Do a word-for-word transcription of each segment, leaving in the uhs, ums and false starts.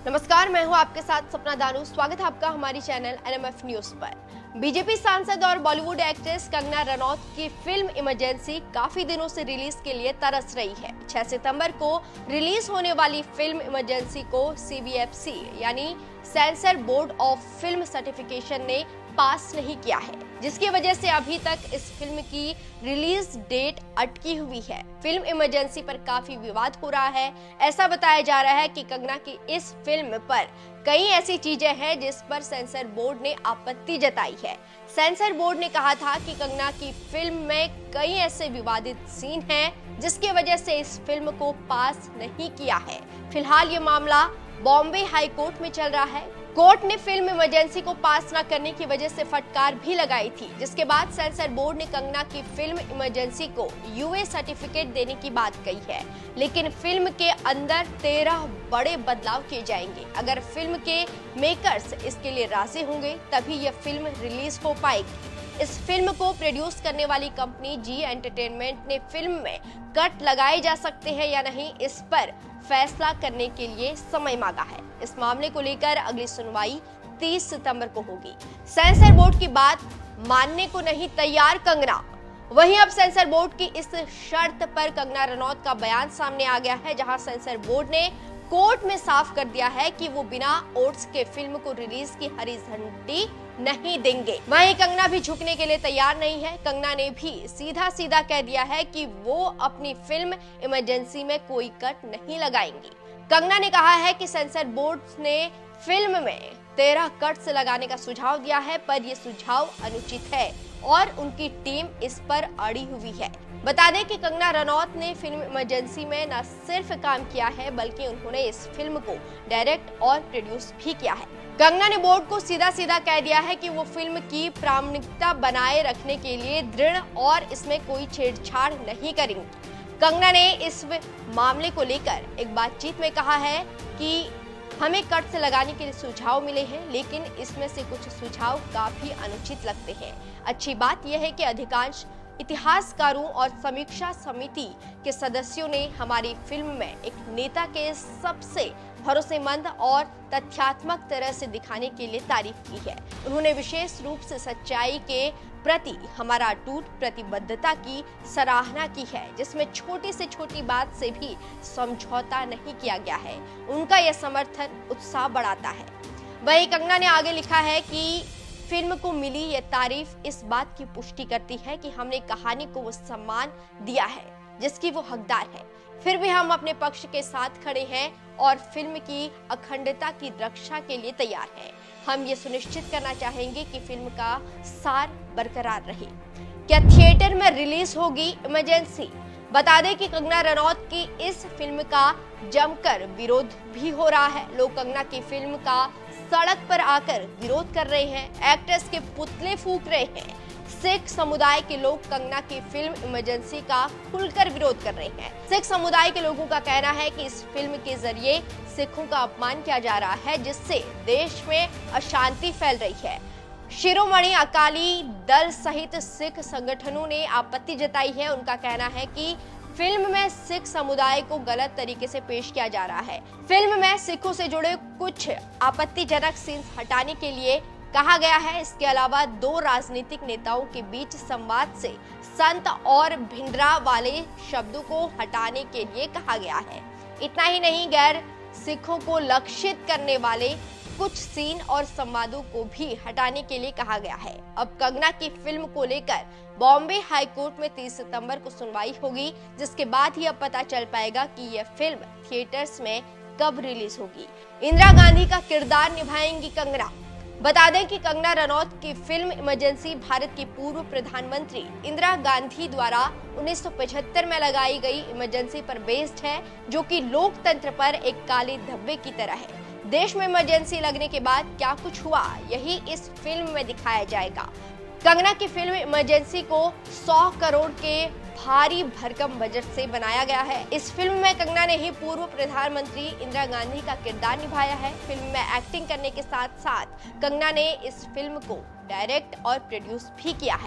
नमस्कार, मैं हूं आपके साथ सपना दानू। स्वागत है आपका हमारी channel N M F news पर। बीजेपी सांसद और बॉलीवुड एक्ट्रेस कंगना रनौत की फिल्म इमरजेंसी काफी दिनों से रिलीज के लिए तरस रही है। छह सितंबर को रिलीज होने वाली फिल्म इमरजेंसी को सी बी एफ सी यानी Censor Board of Film Certification ने पास नहीं किया है, जिसकी वजह से अभी तक इस फिल्म की रिलीज डेट अटकी हुई है। फिल्म इमरजेंसी पर काफी विवाद हो रहा है। ऐसा बताया जा रहा है कि कंगना की इस फिल्म पर कई ऐसी चीजें हैं जिस पर सेंसर बोर्ड ने आपत्ति जताई है। सेंसर बोर्ड ने कहा था कि कंगना की फिल्म में कई ऐसे विवादित सीन हैं जिसकी वजह से इस फिल्म को पास नहीं किया है। फिलहाल ये मामला बॉम्बे हाई कोर्ट में चल रहा है। कोर्ट ने फिल्म इमरजेंसी को पास न करने की वजह से फटकार भी लगाई थी, जिसके बाद सेंसर बोर्ड ने कंगना की फिल्म इमरजेंसी को यू ए सर्टिफिकेट देने की बात कही है। लेकिन फिल्म के अंदर तेरह बड़े बदलाव किए जाएंगे। अगर फिल्म के मेकर्स इसके लिए राजी होंगे तभी यह फिल्म रिलीज हो पाएगी। इस फिल्म को प्रोड्यूस करने वाली कंपनी जी एंटरटेनमेंट ने फिल्म में कट लगाए जा सकते हैं या नहीं, इस पर फैसला करने के लिए समय मांगा है। इस मामले को लेकर अगली सुनवाई तीस सितंबर को होगी। सेंसर बोर्ड की बात मानने को नहीं तैयार कंगना। वहीं अब सेंसर बोर्ड की इस शर्त पर कंगना रनौत का बयान सामने आ गया है, जहां सेंसर बोर्ड ने कोर्ट में साफ कर दिया है कि वो बिना ओट्स के फिल्म को रिलीज की हरी झंडी नहीं देंगे। वहीं कंगना भी झुकने के लिए तैयार नहीं है। कंगना ने भी सीधा सीधा कह दिया है कि वो अपनी फिल्म इमरजेंसी में कोई कट नहीं लगाएंगी। कंगना ने कहा है कि सेंसर बोर्ड ने फिल्म में तेरह कट्स लगाने का सुझाव दिया है, पर यह सुझाव अनुचित है और उनकी टीम इस पर अड़ी हुई है। बता दें कि कंगना रनौत ने फिल्म इमरजेंसी में न सिर्फ काम किया है, बल्कि उन्होंने इस फिल्म को डायरेक्ट और प्रोड्यूस भी किया है। कंगना ने बोर्ड को सीधा सीधा कह दिया है कि वो फिल्म की प्रामाणिकता बनाए रखने के लिए दृढ़ और इसमें कोई छेड़छाड़ नहीं करेंगी। कंगना ने इस मामले को लेकर एक बातचीत में कहा है कि हमें कट से लगाने के लिए सुझाव मिले हैं, लेकिन इसमें से कुछ सुझाव काफी अनुचित लगते हैं। अच्छी बात यह है कि अधिकांश इतिहासकारों और समीक्षा समिति के सदस्यों ने हमारी फिल्म में एक नेता के सबसे भरोसेमंद और तथ्यात्मक तरह से दिखाने के लिए तारीफ की है। उन्होंने विशेष रूप से सच्चाई के प्रति हमारा अटूट प्रतिबद्धता की सराहना की है, जिसमें छोटी से छोटी बात से भी समझौता नहीं किया गया है। उनका यह समर्थन उत्साह बढ़ाता है। वहीं कंगना ने आगे लिखा है कि फिल्म को मिली यह तारीफ इस बात की पुष्टि करती है कि हमने कहानी को वो सम्मान दिया है जिसकी वो हकदार है। फिर भी हम अपने पक्ष के साथ खड़े हैं और फिल्म की अखंडता की रक्षा के लिए तैयार हैं। हम ये सुनिश्चित करना चाहेंगे कि फिल्म का सार बरकरार रहे। क्या थिएटर में रिलीज होगी इमरजेंसी? बता दें कि कंगना रनौत की इस फिल्म का जमकर विरोध भी हो रहा है। लोग कंगना की फिल्म का सड़क पर आकर विरोध कर रहे हैं, एक्ट्रेस के पुतले फूंक रहे हैं। सिख समुदाय के लोग कंगना की फिल्म इमरजेंसी का खुलकर विरोध कर रहे हैं। सिख समुदाय के लोगों का कहना है कि इस फिल्म के जरिए सिखों का अपमान किया जा रहा है, जिससे देश में अशांति फैल रही है। शिरोमणि अकाली दल सहित सिख संगठनों ने आपत्ति जताई है। उनका कहना है कि फिल्म में सिख समुदाय को गलत तरीके से पेश किया जा रहा है। फिल्म में सिखों से जुड़े कुछ आपत्तिजनक सीन्स हटाने के लिए कहा गया है। इसके अलावा दो राजनीतिक नेताओं के बीच संवाद से संत और भिंडरा वाले शब्दों को हटाने के लिए कहा गया है। इतना ही नहीं, गैर सिखों को लक्षित करने वाले कुछ सीन और संवादों को भी हटाने के लिए कहा गया है। अब कंगना की फिल्म को लेकर बॉम्बे हाई कोर्ट में तीस सितंबर को सुनवाई होगी, जिसके बाद ही अब पता चल पाएगा कि यह फिल्म थिएटर्स में कब रिलीज होगी। इंदिरा गांधी का किरदार निभाएंगी कंगना। बता दें कि कंगना रनौत की फिल्म इमरजेंसी भारत की पूर्व प्रधानमंत्री इंदिरा गांधी द्वारा उन्नीस सौ पचहत्तर में लगाई गई इमरजेंसी पर बेस्ड है, जो कि लोकतंत्र पर एक काले धब्बे की तरह है। देश में इमरजेंसी लगने के बाद क्या कुछ हुआ, यही इस फिल्म में दिखाया जाएगा। कंगना की फिल्म इमरजेंसी को सौ करोड़ के भारी भरकम बजट से बनाया गया है। इस फिल्म में कंगना ने ही पूर्व प्रधानमंत्री इंदिरा गांधी का किरदार निभाया है। फिल्म में एक्टिंग करने के साथ साथ कंगना ने इस फिल्म को डायरेक्ट और प्रोड्यूस भी किया है।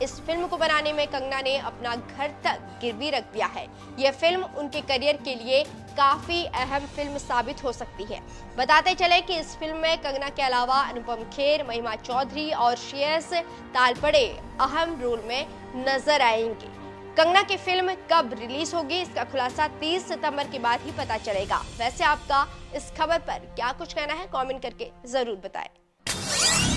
इस फिल्म को बनाने में कंगना ने अपना घर तक गिरवी रख दिया है। यह फिल्म उनके करियर के लिए काफी अहम फिल्म साबित हो सकती है। बताते चले कि इस फिल्म में कंगना के अलावा अनुपम खेर, महिमा चौधरी और श्रेयस तालपड़े अहम रोल में नजर आएंगे। कंगना की फिल्म कब रिलीज होगी, इसका खुलासा तीस सितंबर के बाद ही पता चलेगा। वैसे आपका इस खबर पर क्या कुछ कहना है, कमेंट करके जरूर बताएं।